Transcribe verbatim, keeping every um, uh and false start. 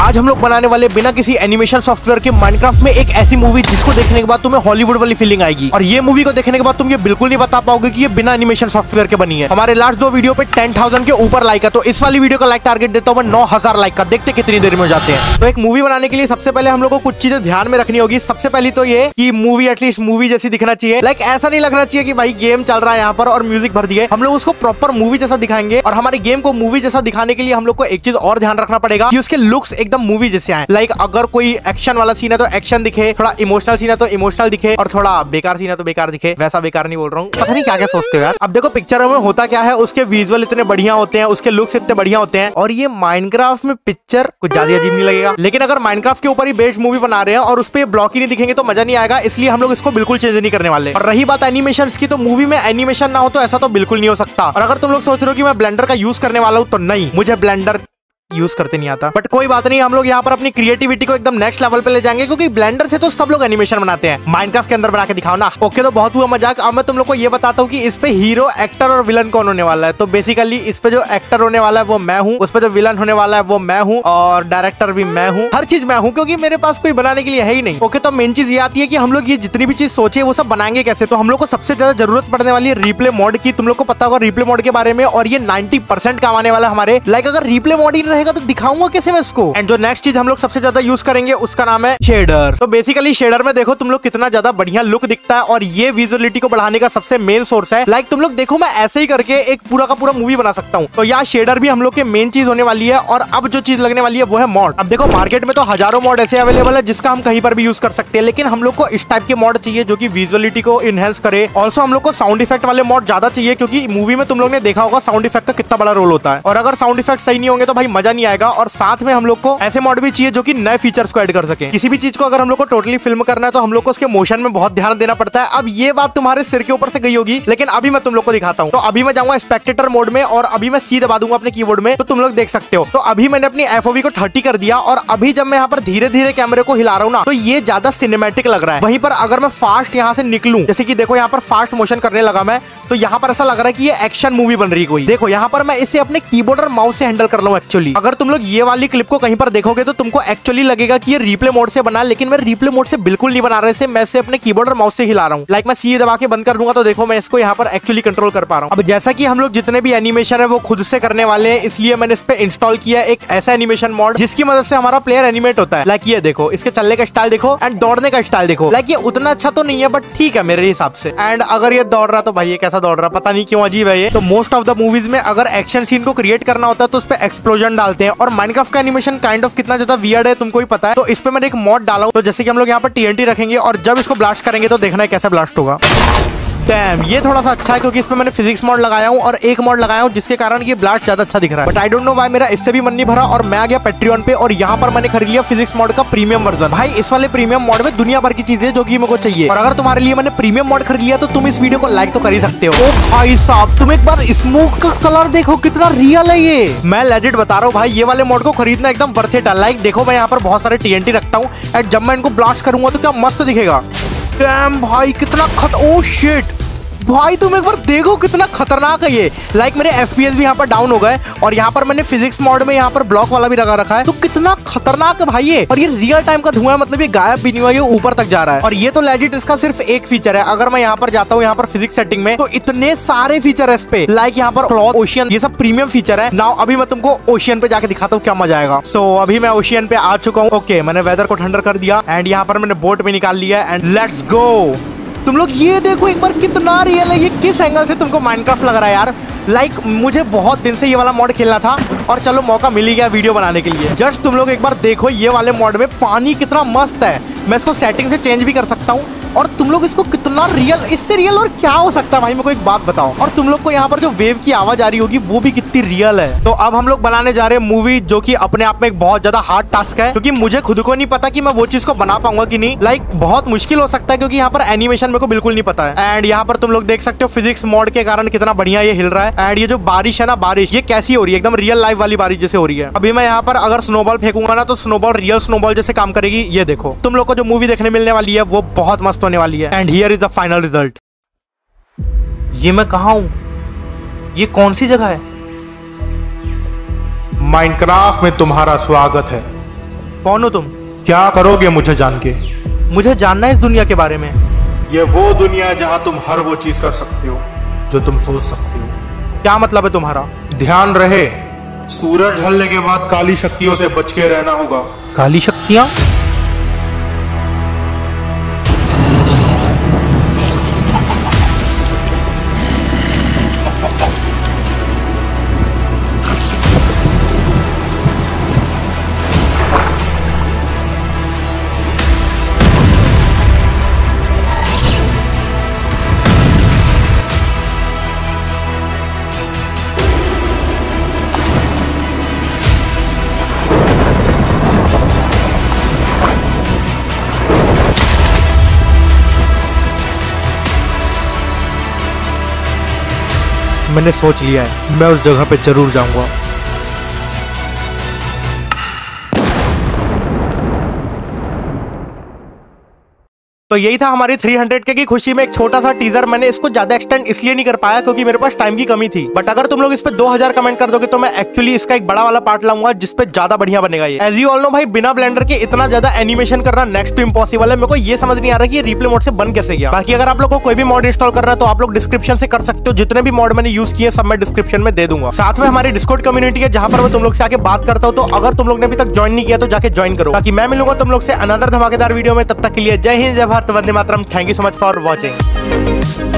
आज हम लोग बनाने वाले बिना किसी एनिमेशन सॉफ्टवेयर के माइनक्राफ्ट में एक ऐसी मूवी जिसको देखने के बाद तुम्हें हॉलीवुड वाली फीलिंग आएगी। और ये मूवी को देखने के बाद तुम ये बिल्कुल नहीं बता पाओगे कि ये बिना एनिमेशन सॉफ्टवेयर के बनी है। हमारे लास्ट दो वीडियो पे टेन थाउजेंड के ऊपर लाइक है, तो इस वाली वीडियो का लाइक टारगेट देता हूँ मैं नौ हजार लाइक का। देखते कितनी देर में हो जाते हैं। तो एक मूवी बनाने के लिए सबसे पहले हम लोग को कुछ चीजें ध्यान में रखनी होगी। सबसे पहली तो ये कि मूवी एटलीस्ट मूवी जैसी दिखना चाहिए। लाइक ऐसा नहीं लगना चाहिए कि भाई गेम चल रहा है यहाँ पर और म्यूजिक भर दिए। हम लोग उसको प्रॉपर मूवी जैसा दिखाएंगे और हमारे गेम को मूवी जैसा दिखाने के लिए हम लोग को एक चीज और ध्यान रखना पड़ेगा कि उसके लुक्स एकदम मूवी जैसे आए। लाइक अगर कोई एक्शन वाला सीन है तो एक्शन दिखे, थोड़ा इमोशनल सीन है तो इमोशनल दिखे, और थोड़ा बेकार सीन है तो बेकार दिखे। वैसा बेकार नहीं बोल रहा हूँ, पता नहीं क्या क्या सोचते हो यार। अब देखो पिक्चरों में होता क्या है, उसके विजुअल इतने बढ़िया होते हैं, उसके लुक्स इतने बढ़िया होते हैं, और ये माइनक्राफ्ट में पिक्चर कुछ ज्यादा अजीब नहीं लगेगा। लेकिन अगर माइनक्राफ्ट के ऊपर ही बेस्ड मूवी बना रहे हैं और उस पर ब्लॉक ही नहीं दिखेंगे तो मजा नहीं आएगा। इसलिए हम लोग इसको बिल्कुल चेंज नहीं करने वाले। और रही बात एनिमेशन की, तो मूवी में एनिमेशन ना हो तो ऐसा तो बिल्कुल नहीं हो सकता। और अगर तुम लोग सोच रहे हो कि मैं ब्लेंडर का यूज करने वाला हूँ, तो नहीं, मुझे ब्लेंडर यूज करते नहीं आता। बट कोई बात नहीं, हम लोग यहाँ पर अपनी क्रिएटिविटी को एकदम नेक्स्ट लेवल पे ले जाएंगे, क्योंकि ब्लेंडर से तो सब लोग एनिमेशन बनाते हैं। माइनक्राफ्ट के अंदर बना के दिखाओ ना। ओके, तो बहुत हुआ मजाक। अब मैं तुम लोग को ये बताता हूँ कि इस पे हीरो, एक्टर और विलन कौन होने वाला है। तो बेसिकली इस पे जो एक्टर होने वाला है वो मैं हूँ, उस पे जो विलन होने वाला है वो मैं हूँ, और डायरेक्टर भी मैं हूँ। हर चीज मैं हूँ, क्योंकि मेरे पास कोई बनाने के लिए है ही नहीं। ओके, तो मेन चीज ये आती है कि हम लोग ये जितनी भी चीज सोचे वो सब बनाएंगे कैसे। तो हम लोग को सबसे ज्यादा जरूरत पड़ने वाली है रिप्ले मोड की। तुम लोग को पता होगा रिप्ले मोड के बारे में, और ये नाइन्टी परसेंट काम आने वाला है हमारे। लाइक अगर रिप्ले मोड ही रहेगा तो दिखाऊंगा कैसे मैं इसको। एंड जो नेक्स्ट चीज हम लोग सबसे ज्यादा यूज करेंगे उसका नाम है शेडर। तो बेसिकली शेडर में देखो तुम लोग कितना ज्यादा बढ़िया लुक दिखता है, और ये विजुअलिटी को बढ़ाने का सबसे मेन सोर्स है। लाइक तुम लोग देखो, मैं ऐसे ही करके एक पूरा का पूरा मूवी बना सकता हूँ। तो यहाँ शेडर भी हम लोग के मेन चीज होने वाली है। और अब जो चीज लगने वाली है वो है मॉड। अब देखो मार्केट में तो हजारों मॉड ऐसे अवेलेबल है जिसका हम कहीं पर भी यूज कर सकते हैं, लेकिन हम लोग को इस टाइप के मॉड चाहिए जो कि विजुअलिटी को इनहेंस करे। ऑल्सो हम लोग को साउंड इफेक्ट वाले मॉड ज्यादा चाहिए, क्योंकि मूवी में तुम लोग ने देखा होगा साउंड इफेक्ट का कितना बड़ा रोल होता है। और अगर साउंड इफेक्ट सही नहीं होंगे तो भाई मजा नहीं आएगा। और साथ में हम लोग को ऐसे मॉड भी चाहिए जो कि नए फीचर्स को ऐड कर सके। किसी भी चीज को अगर हम लोग को टोटली फिल्म करना है तो हम लोग को उसके मोशन में बहुत ध्यान देना पड़ता है। अब ये बात तुम्हारे सिर के ऊपर से गई होगी, लेकिन अभी मैं तुम लोग को दिखाता हूँ। तो अभी मैं जाऊंगा स्पेक्टेटर मोड में, और अभी मैं सी दबा दूंगा अपने कीबोर्ड में, तो तुम लोग देख सकते हो। तो अभी मैंने अपनी एफओवी को थर्टी कर दिया, और अभी जब मैं यहाँ पर धीरे धीरे कैमरे को हिला रहा हूँ ना, तो ये ज्यादा सिनेमैटिक लग रहा है। वहीं पर अगर मैं फास्ट यहाँ से निकलूं, जैसे कि देखो यहाँ पर फास्ट मोशन करने लगा मैं, तो यहाँ पर ऐसा लग रहा है कि ये एक्शन मूवी बन रही कोई। देखो यहाँ पर मैं इसे अपने कीबोर्ड और माउस से हैंडल कर रहा हूँ एक्चुअली। अगर तुम लोग ये वाली क्लिप को कहीं पर देखोगे तो तुमको एक्चुअली लगेगा कि ये रिप्ले मोड से बना, लेकिन मैं रिप्ले मोड से बिल्कुल नहीं बना रहा है। मैं इसे अपने कीबोर्ड और माउस से हिला रहा हूँ। लाइक मैं सी दबा के बंद कर दूंगा तो देखो मैं इसको यहाँ पर एक्चुअली कंट्रोल कर पा रहा हूँ। अब जैसा कि हम लोग जितने भी एनिमेशन है वो खुद से करने वाले हैं, इसलिए मैंने इस पे इंस्टॉल किया एक ऐसा एनिमेशन मॉड जिसकी मदद से हमारा प्लेयर एनिमेट होता है। लाइक ये देखो, इसके चलने का स्टाइल देखो एंड दौड़ने का स्टाइल देखो। लाइक ये उतना अच्छा तो नहीं है बट ठीक है मेरे हिसाब से। एंड अगर ये दौड़ रहा तो भाई ये कैसा दौड़ रहा, पता नहीं क्यों अजीब है ये। तो मोस्ट ऑफ द मूवीज में अगर एक्शन सीन को क्रिएट करना होता है तो उस पर एक्सप्लोजन डालते हैं, और माइनक्राफ्ट का एनिमेशन काइंड ऑफ कितना ज्यादा वियर्ड है तुमको ही पता है। तो इस पे मैंने एक मॉड डाला हूं। तो जैसे कि हम लोग यहाँ पर टीएनटी रखेंगे और जब इसको ब्लास्ट करेंगे तो देखना है कैसा ब्लास्ट होगा। डैम, ये थोड़ा सा अच्छा है क्योंकि इसमें मैंने फिजिक्स मॉड लगाया हूँ और एक मॉड लगाया हूँ जिसके कारण ये ब्लास्ट ज्यादा अच्छा दिख रहा है। But I don't know why मेरा इससे भी मन नहीं भरा और मैं आ गया पेट्रियन पे, और यहाँ पर मैंने खरीद लिया फिजिक्स मॉड का प्रीमियम वर्जन। भाई इस वाले प्रीमियम मॉड में दुनिया भर की चीजें जो कि मेरे को चाहिए, और अगर तुम्हारे लिए मैंने प्रीमियम मॉड खरीद लिया तो तुम इस वीडियो को लाइक तो कर ही सकते हो। ओ भाई साहब, तुम एक बार स्मोक का कलर देखो कितना रियल है ये। मैं लेजिट बता रहा हूँ भाई, ये वाले मॉड को खरीदना एकदम वर्थ इट है। लाइक देखो मैं यहाँ पर बहुत सारे टीएनटी रखता हूँ एंड जब मैं इनको ब्लास्ट करूंगा तो क्या मस्त दिखेगा। डैम भाई कितना खत, ओ शिट भाई तुम एक बार देखो कितना खतरनाक है ये। लाइक मेरे एफपीएस भी यहाँ पर डाउन हो गए, और यहाँ पर मैंने फिजिक्स मोड में यहाँ पर ब्लॉक वाला भी लगा रखा है, तो कितना खतरनाक है भाई ये। और ये रियल टाइम का धुआं है, मतलब ये गायब भी नहीं हुआ, ये ऊपर तक जा रहा है। और ये तो लेजिट इसका सिर्फ एक फीचर है। अगर मैं यहाँ पर जाता हूँ यहाँ पर फिजिक्स सेटिंग में, तो इतने सारे फीचर है इस पे। लाइक यहाँ पर क्लॉथ, ओशियन, ये सब प्रीमियम फीचर है। नाउ अभी मैं तुमको ओशियन पे जाके दिखाता हूँ क्या मजा आएगा। सो so, अभी मैं ओशियन पे आ चुका हूँ। ओके, मैंने वेदर को ठंडा कर दिया एंड यहाँ पर मैंने बोट भी निकाल लिया एंड लेट्स गो। तुम लोग ये देखो एक बार कितना रियल है ये। किस एंगल से तुमको माइनक्राफ्ट लग रहा है यार। लाइक like, मुझे बहुत दिन से ये वाला मॉड खेलना था और चलो मौका मिल ही गया वीडियो बनाने के लिए। जस्ट तुम लोग एक बार देखो ये वाले मॉड में पानी कितना मस्त है। मैं इसको सेटिंग से चेंज भी कर सकता हूँ, और तुम लोग इसको कितना रियल, इससे रियल और क्या हो सकता है भाई, मेरे को एक बात बताओ। और तुम लोग को यहाँ पर जो वेव की आवाज आ रही होगी वो भी कितनी रियल है। तो अब हम लोग बनाने जा रहे हैं मूवी, जो कि अपने आप में एक बहुत ज्यादा हार्ड टास्क है, क्योंकि मुझे खुद को नहीं पता कि मैं वो चीज को बना पाऊंगा कि नहीं। लाइक बहुत मुश्किल हो सकता है क्योंकि यहाँ पर एनिमेशन मेरे को बिल्कुल नहीं पता है। एंड यहाँ पर तुम लोग देख सकते हो फिजिक्स मॉड के कारण कितना बढ़िया ये हिल रहा है। एंड ये जो बारिश है ना, बारिश ये कैसी हो रही है, एकदम रियल लाइफ वाली बारिश जैसे हो रही है। अभी मैं यहाँ पर अगर स्नोबॉल फेंकूंगा ना तो स्नोबॉल रियल स्नोबॉल जैसे काम करेगी। ये देखो तुम लोग को जो मूवी देखने मिलने वाली है वो बहुत मस्त होने वाली है। And here is the final result. ये मैं कहाँ हूँ, ये कौन सी जगह है? माइनक्राफ्ट में तुम्हारा स्वागत है। कौन हो तुम? क्या करोगे मुझे जान के? मुझे जानना है इस दुनिया के बारे में। ये वो दुनिया है जहाँ तुम हर वो चीज कर सकते हो जो तुम सोच सकते हो। क्या मतलब है तुम्हारा? ध्यान रहे, सूरज ढलने के बाद काली शक्तियों से बच के रहना होगा। काली शक्तियाँ? मैंने सोच लिया है, मैं उस जगह पे जरूर जाऊंगा। तो यही था हमारी तीन सौ के की खुशी में एक छोटा सा टीजर। मैंने इसको ज्यादा एक्सटेंड इसलिए नहीं कर पाया क्योंकि मेरे पास टाइम की कमी थी। बट अगर तुम लोग इस पे दो हज़ार कमेंट कर दोगे तो मैं एक्चुअली इसका एक बड़ा वाला पार्ट लाऊंगा जिसपे ज्यादा बढ़िया बनेगा ये। एज यू ऑल नो भाई, बिना ब्लेंडर के इतना ज्यादा एनिमेशन करना नेक्स्ट टू इम्पॉसिबल है। मेरे को ये समझ नहीं आ रहा कि ये रिप्ले मोड से बन कैसे गया। बाकी अगर आप लोग को कोई भी मॉड इंस्टॉल करना है तो आप लोग डिस्क्रिप्शन से कर सकते हो। जितने भी मॉड मैंने यूज किए सब मैं डिस्क्रिप्शन में दे दूंगा। साथ में हमारी डिस्कॉर्ड कम्युनिटी है जहां पर मैं तुम लोग से आके बात करता हूँ। तो अगर तुम लोग ने अभी तक ज्वाइन नहीं किया तो जाके ज्वाइन करो। बाकी मैं मिलूंगा तुम लोग से अनदर धमाकेदार वीडियो में। तब तक के लिए जय हिंद, जय Bharat, Vande Mataram. Thank you so much for watching.